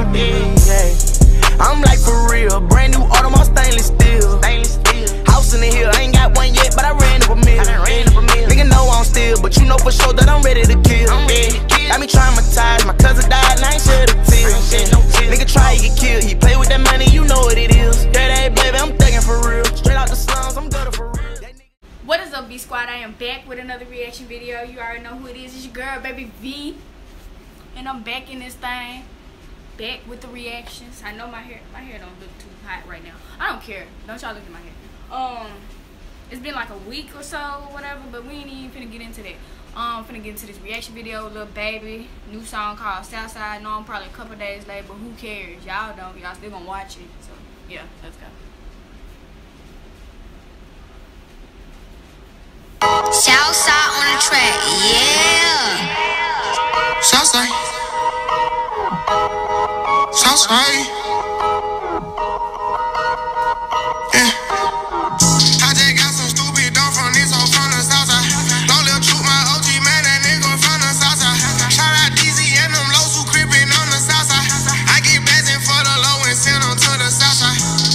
Yeah. I'm like for real, brand new auto, all stainless steel. House in the hill, I ain't got one yet, but I ran up a mill. Nigga know I'm still, but you know for sure that I'm ready to kill. Got me traumatized, my cousin died and I ain't shed a tear. Nigga try to get killed, he play with that money, you know what it is. Hey, baby, I'm thugging for real. Straight out the slums, I'm gutter for real. What is up, V Squad? I am back with another reaction video. You already know who it is. It's your girl, baby V. And I'm back in this thing. Back with the reactions. I know my hair don't look too hot right now. I don't care. Don't y'all look at my hair. It's been like a week or so or whatever, but we ain't even finna get into that. Finna get into this reaction video, Lil Baby, new song called Southside. I know I'm probably a couple days late, but who cares? Y'all don't. Y'all still gonna watch it. So yeah, let's go. Southside on the track, yeah. Southside. Southside. Yeah. I just got some stupid dumb from this hoe from the Southside. Don't live true, my OG man, that nigga from the Southside. Shout out DZ and them lows who creepin' on the Southside. I get bazzin' for the low and send them to the Southside.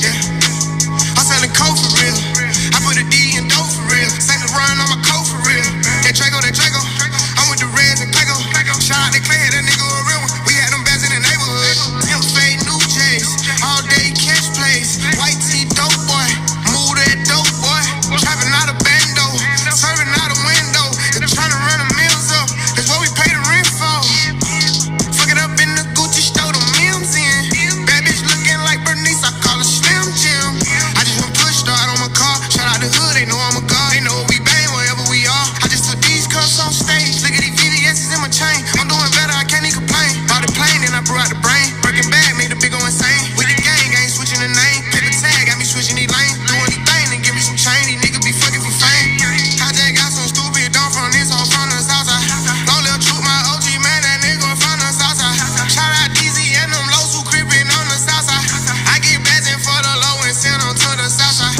Yeah. I'm selling coke for real. I put a D in dope for real. Saint the run on my coat for real. That Draco. I'm with the Reds and Clayco. Shout out to Clay, that nigga a real one. We had them bands in the neighborhood. Him fade new J's. All day catch plays. White tee dope boy. Move that dope boy. Trapping out a bando. Serving out a window. They're trying to run the mills up. That's what we pay the rent for. Fuck it up in the Gucci store, the Mims in. Bad bitch looking like Bernice. I call her Slim Jim. I just went push start on my car. Shout out the hood. They know I'm a god. They know what we bang wherever we are. I just took these cups on stage. Look at these VVS's in my chain. I'm doing better, I can't even complain. Bought the plane and I brought out the brain. Breaking bad, made the big go insane. With the gang, I ain't switching the name. Paper tag, got me switching these lanes. Doing these things and give me some change. These niggas be fucking for fame. I just got some stupid dumb from this hoe from the Southside. Don't live true, my OG man, that nigga from the Southside. Shout out DZ and them lows who creepin' on the Southside. I get bazzin' for the low and send them to the Southside.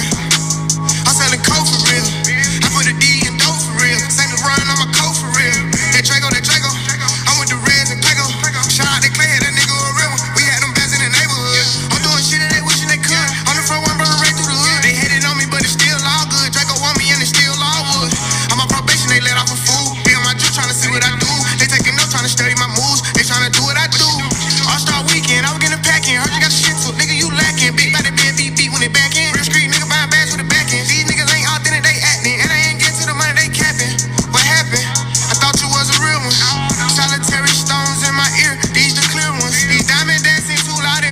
Yeah. I'm selling coke for real. I put a D in dope for real. Saint the run on my coat for real. That Draco. I'm with the Reds and Clayco. Shout out to Clay, that nigga a real one. We had them bands in the neighborhood. I'm doing shit that they wishing they could. On the front one, brother, right through the hood. They hated on me, but it's still all good. Draco want me and it's still all wood. I'm on probation, they let off a fool. Be on my drip, trying to see what I do. They taking notes, trying to study my moves. They trying to do what I do. All-Star weekend, I was getting a pack in. Heard you got the shit too. Nigga, you lacking. Big body being beat when they back in. Real street, nigga buying bags with the back end. These niggas ain't authentic, they acting. And I ain't getting to the money, they capping. What happened? I thought you was a real one. Solitary stones in my ear, these the clear ones. These diamond dancing too loud.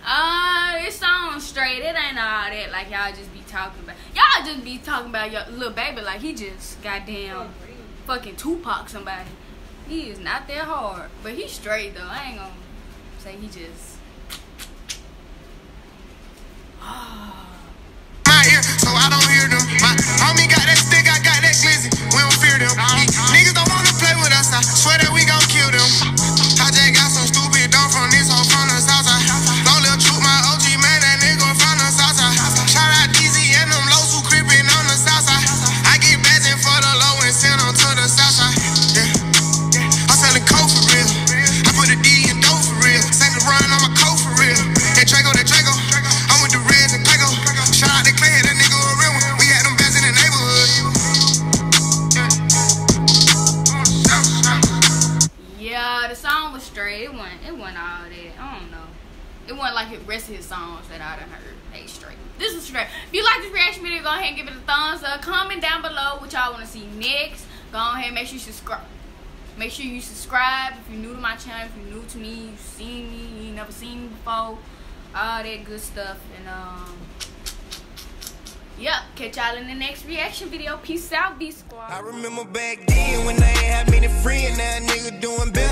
It sounds straight. It ain't all that like y'all just be talking about. Y'all just be talking about your Lil Baby like he just goddamn fucking Tupac somebody. He is not that hard, but he's straight though. I ain't gonna say he just. My ear, so I don't hear them. My homie got that stick, I got that glizzy. We don't fear them. Niggas don't wanna play with us. I swear that we gon' kill them. I just got some stupid dumb from this hoe from the Southside. Don't live true, my OG man, that nigga from the Southside. Shout out DZ and them lows who creepin' on the Southside. I get bazzin' for the low and send them to the Southside. Yeah. I'm selling coke for real. I put a D in dope for real. Saint the run on my coat for real. That Draco. I'm with the Reds and Clayco. Shout out to Clay, that nigga a real one. We had them bands in the neighborhood. Yeah, the song was straight. It wasn't all that. I don't know. It wasn't like the rest of his songs that I done heard. They straight. This was straight. If you like this reaction video, go ahead and give it a thumbs up. Comment down below what y'all want to see next. Go ahead and make sure you subscribe. Make sure you subscribe if you're new to my channel. If you're new to me, you've seen me, you ain't never seen me before. All that good stuff. And yep, catch y'all in the next reaction video. Peace out, V Squad. I remember back then when they had many friends, now a nigga doing better.